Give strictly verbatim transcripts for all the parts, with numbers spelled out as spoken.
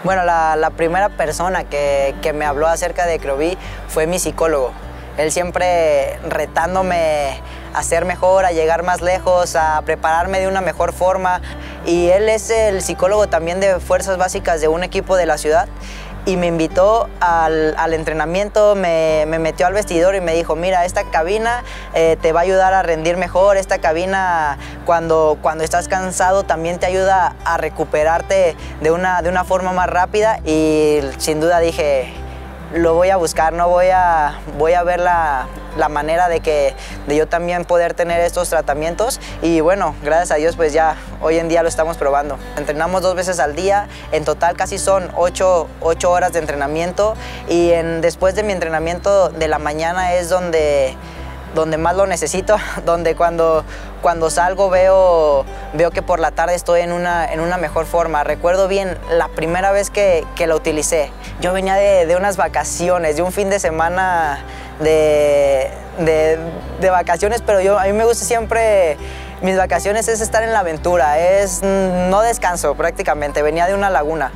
Bueno, la, la primera persona que, que me habló acerca de Creobee fue mi psicólogo. Él siempre retándome a ser mejor, a llegar más lejos, a prepararme de una mejor forma. Y él es el psicólogo también de fuerzas básicas de un equipo de la ciudad. Y me invitó al, al entrenamiento, me, me metió al vestidor y me dijo, mira, esta cabina eh, te va a ayudar a rendir mejor, esta cabina cuando, cuando estás cansado también te ayuda a recuperarte de una, de una forma más rápida. Y sin duda dije, lo voy a buscar, no voy a, voy a ver la, la manera de que de yo también poder tener estos tratamientos. Y bueno, gracias a Dios pues ya hoy en día lo estamos probando. Entrenamos dos veces al día, en total casi son ocho, ocho horas de entrenamiento, y en, después de mi entrenamiento de la mañana es donde donde más lo necesito, donde cuando, cuando salgo veo, veo que por la tarde estoy en una, en una mejor forma. Recuerdo bien la primera vez que, que lo utilicé. Yo venía de, de unas vacaciones, de un fin de semana de, de, de vacaciones, pero yo, a mí me gusta siempre, mis vacaciones es estar en la aventura, es no descanso prácticamente, venía de una laguna.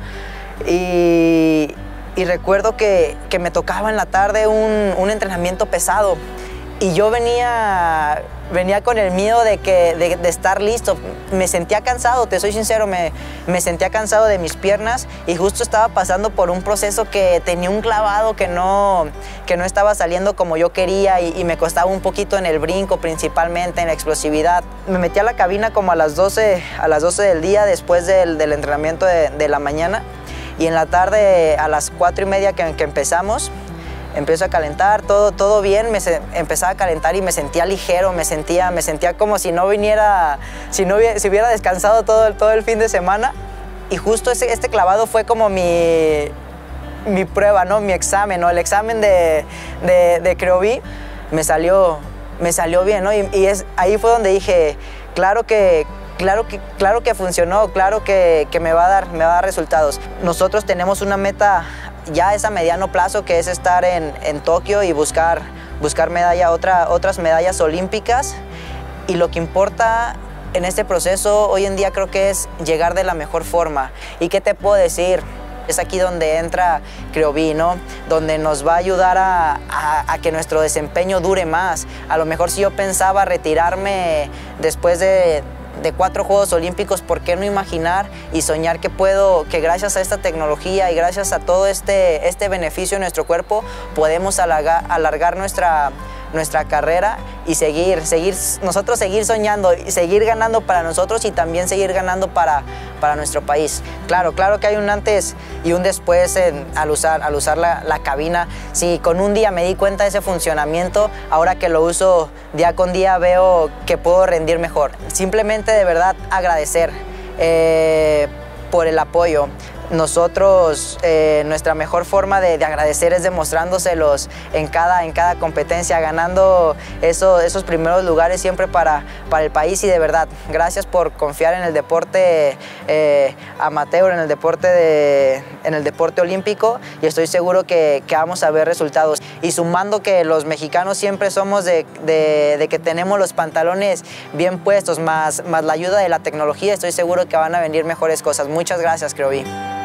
Y, y recuerdo que, que me tocaba en la tarde un, un entrenamiento pesado. Y yo venía, venía con el miedo de, que, de, de estar listo. Me sentía cansado, te soy sincero, me, me sentía cansado de mis piernas y justo estaba pasando por un proceso que tenía un clavado que no, que no estaba saliendo como yo quería y, y me costaba un poquito en el brinco, principalmente en la explosividad. Me metí a la cabina como a las doce, a las doce del día después del, del entrenamiento de, de la mañana, y en la tarde a las cuatro y media que, que empezamos, empiezo a calentar, todo, todo bien, me se, empezaba a calentar y me sentía ligero, me sentía, me sentía como si no viniera, si no si hubiera descansado todo, todo el fin de semana. Y justo ese, este clavado fue como mi, mi prueba, ¿no? Mi examen, ¿no? El examen de, de, de Creobee me salió, me salió bien, ¿no? Y, y es, ahí fue donde dije, claro que, claro que, claro que funcionó, claro que, que me, va a dar, me va a dar resultados. Nosotros tenemos una meta ya es a mediano plazo, que es estar en, en Tokio y buscar, buscar medalla, otra, otras medallas olímpicas. Y lo que importa en este proceso hoy en día creo que es llegar de la mejor forma. ¿Y qué te puedo decir? Es aquí donde entra Creobee, ¿no? Donde nos va a ayudar a, a, a que nuestro desempeño dure más. A lo mejor si yo pensaba retirarme después de de cuatro Juegos Olímpicos, ¿por qué no imaginar y soñar que puedo, que gracias a esta tecnología y gracias a todo este, este beneficio en nuestro cuerpo podemos alargar, alargar nuestra, nuestra carrera y seguir, seguir, nosotros seguir soñando y seguir ganando para nosotros y también seguir ganando para, para nuestro país? Claro, claro que hay un antes y un después en, al usar, al usar la, la cabina. Si con un día me di cuenta de ese funcionamiento, ahora que lo uso día con día veo que puedo rendir mejor. Simplemente de verdad agradecer eh, por el apoyo. Nosotros, eh, nuestra mejor forma de, de agradecer es demostrándoselos en cada, en cada competencia, ganando eso, esos primeros lugares siempre para, para el país. Y de verdad, gracias por confiar en el deporte eh, amateur, en el deporte, de, en el deporte olímpico, y estoy seguro que, que vamos a ver resultados. Y sumando que los mexicanos siempre somos de, de, de que tenemos los pantalones bien puestos, más, más la ayuda de la tecnología, estoy seguro que van a venir mejores cosas. Muchas gracias, Creobee.